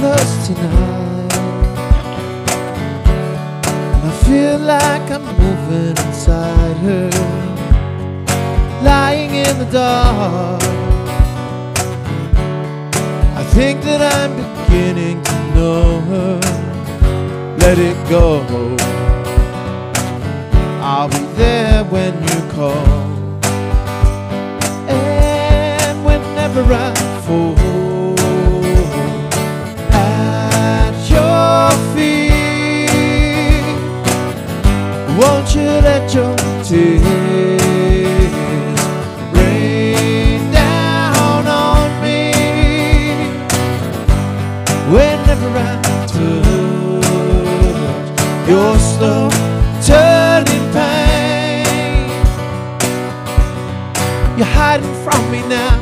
close tonight. I feel like I'm moving inside her, lying in the dark. I think that I'm beginning to know her. Let it go, I'll be there when you call. And whenever I fall at your feet, won't you let your tears rain down on me? Whenever I touch your slow turning pain, you're hiding from me now.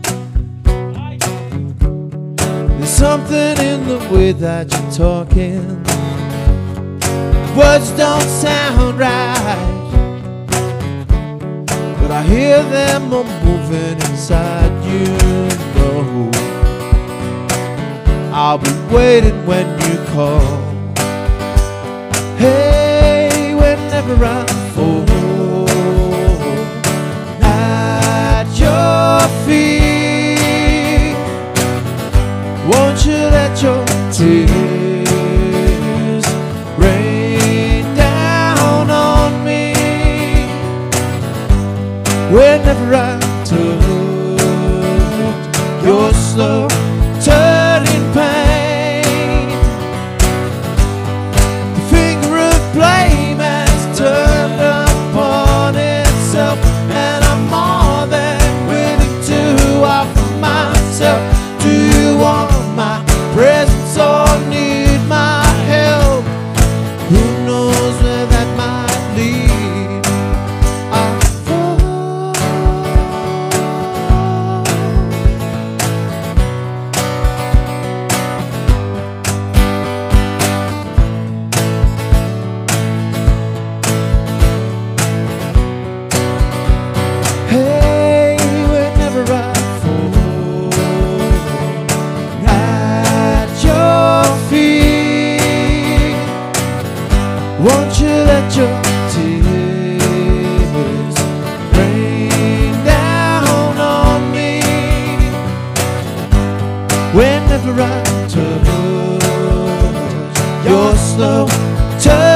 There's something in the way that you're talking. Words don't sound right, but I hear them all moving inside you. Know I'll be waiting when you call. Hey, whenever I fall at your feet, won't you let your tears rain down on me? Whenever I touch your slow turning pain, the finger of blame has turned upon itself, and I'm more than willing to offer myself. Do you want my presence or need my help? Who knows where that might lead? I'll fall. Hey, whenever I fall at your feet, won't you let your tears rain down on me? Whenever I touch your slow touch